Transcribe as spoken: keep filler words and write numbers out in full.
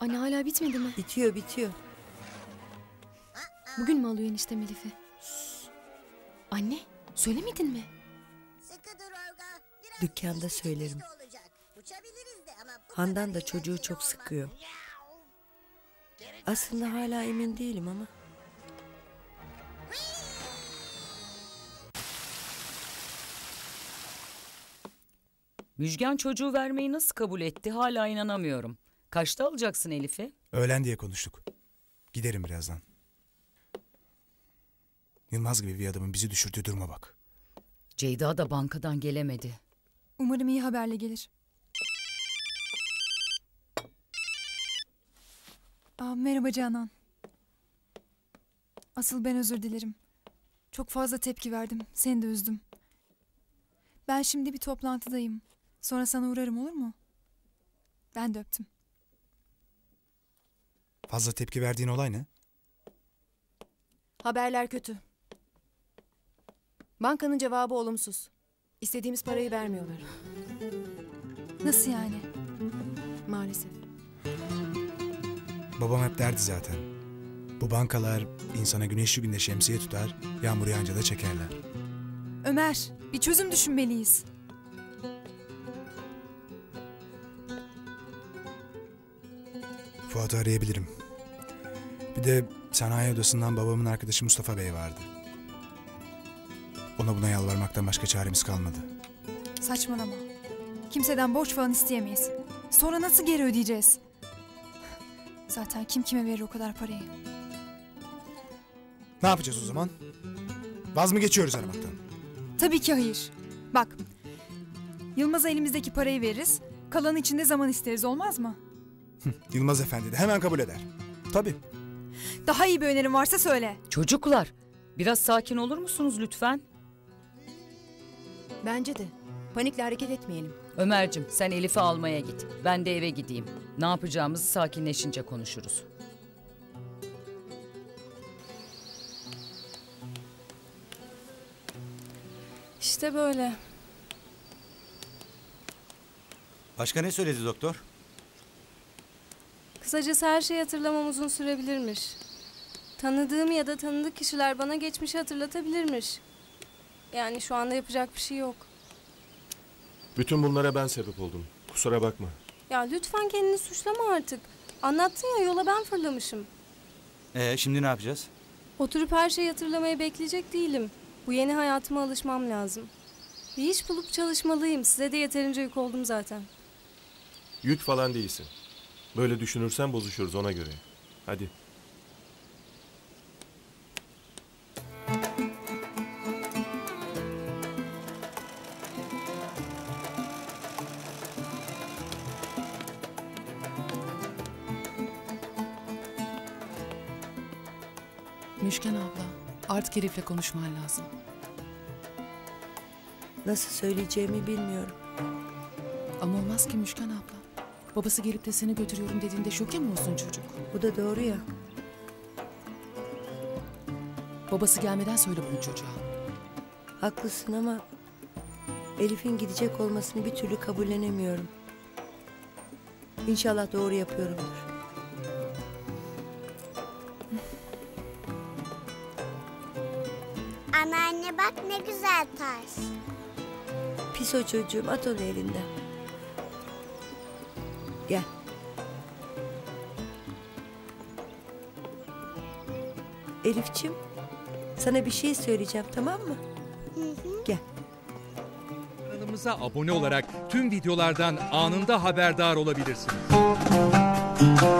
Anne hala bitmedi mi? Bitiyor bitiyor. Bugün mü alıyor eniştem Elif'i? Anne söylemedin mi? Dükkanda söylerim. Handan da çocuğu çok sıkıyor. Aslında hala emin değilim ama. Müjgan çocuğu vermeyi nasıl kabul etti hala inanamıyorum. Kaçta alacaksın Elif'i? Öğlen diye konuştuk. Giderim birazdan. Yılmaz gibi bir adamın bizi düşürdüğü duruma bak. Ceyda da bankadan gelemedi. Umarım iyi haberle gelir. Aa, merhaba Canan. Asıl ben özür dilerim. Çok fazla tepki verdim. Seni de üzdüm. Ben şimdi bir toplantıdayım. Sonra sana uğrarım, olur mu? Ben de öptüm. Fazla tepki verdiğin olay ne? Haberler kötü. Bankanın cevabı olumsuz. İstediğimiz parayı vermiyorlar. Nasıl yani? Maalesef. Babam hep derdi zaten. Bu bankalar insana güneşli günde şemsiye tutar, yağmur yağınca da çekerler. Ömer, bir çözüm düşünmeliyiz. Fuat'ı arayabilirim. Bir de sanayi odasından babamın arkadaşı Mustafa Bey vardı. Ona buna yalvarmaktan başka çaremiz kalmadı. Saçmalama. Kimseden borç falan isteyemeyiz. Sonra nasıl geri ödeyeceğiz? Zaten kim kime verir o kadar parayı? Ne yapacağız o zaman? Vaz mı geçiyoruz aramaktan? Tabii ki hayır. Bak, Yılmaz'a elimizdeki parayı veririz. Kalan için de zaman isteriz, olmaz mı? Yılmaz Efendi de hemen kabul eder. Tabii. Daha iyi bir önerin varsa söyle. Çocuklar biraz sakin olur musunuz lütfen? Bence de. Panikle hareket etmeyelim. Ömer'cim sen Elif'i almaya git. Ben de eve gideyim. Ne yapacağımızı sakinleşince konuşuruz. İşte böyle. Başka ne söyledi doktor? Kısacası her şeyi hatırlamam uzun sürebilirmiş. Tanıdığım ya da tanıdık kişiler bana geçmişi hatırlatabilirmiş. Yani şu anda yapacak bir şey yok. Bütün bunlara ben sebep oldum. Kusura bakma. Ya lütfen kendini suçlama artık. Anlattın ya, yola ben fırlamışım. Ee, şimdi ne yapacağız? Oturup her şeyi hatırlamaya bekleyecek değilim. Bu yeni hayatıma alışmam lazım. Bir iş bulup çalışmalıyım. Size de yeterince yük oldum zaten. Yük falan değilsin. Böyle düşünürsen bozuşuruz, ona göre. Hadi. Müşken abla, artık Elif'le konuşman lazım. Nasıl söyleyeceğimi bilmiyorum. Ama olmaz ki Müşken abla. Babası gelip de seni götürüyorum dediğinde şoke mi olsun çocuk? Bu da doğru ya. Babası gelmeden söyle bunu çocuğa. Haklısın ama Elif'in gidecek olmasını bir türlü kabullenemiyorum. İnşallah doğru yapıyorumdur. Anneanne bak ne güzel taş. Pis o çocuğum, at onu elinden. Gel. Elif'ciğim, sana bir şey söyleyeceğim, tamam mı? Hı hı. Gel. Kanalımıza abone olarak tüm videolardan anında haberdar olabilirsiniz.